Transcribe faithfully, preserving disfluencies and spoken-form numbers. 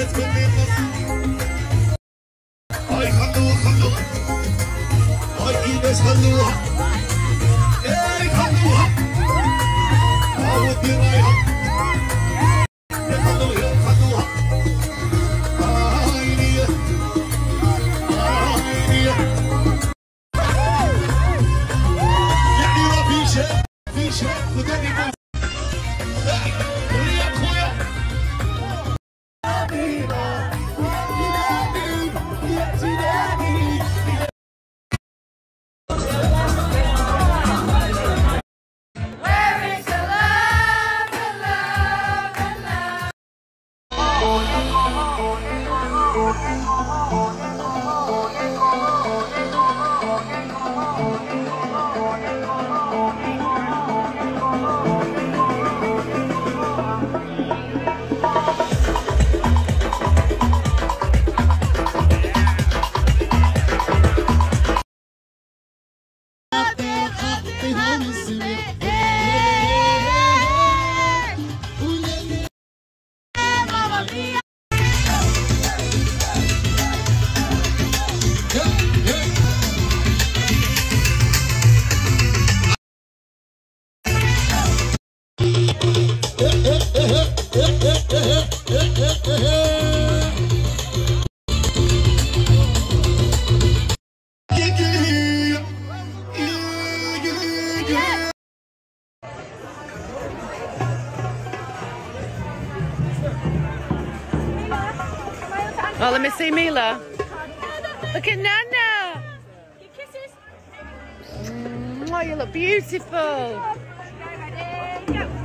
هاي خلوها خلوها هاي ايدس خلوها اي خلوها ودي رايحة خلوها خلوها هاي نية هاي نية يعني ما في شيء في شيء وداني بوس وليا اخويا Oh, let me see Mila. Look at Nana. Your kisses. Oh, you look beautiful. Ready, go.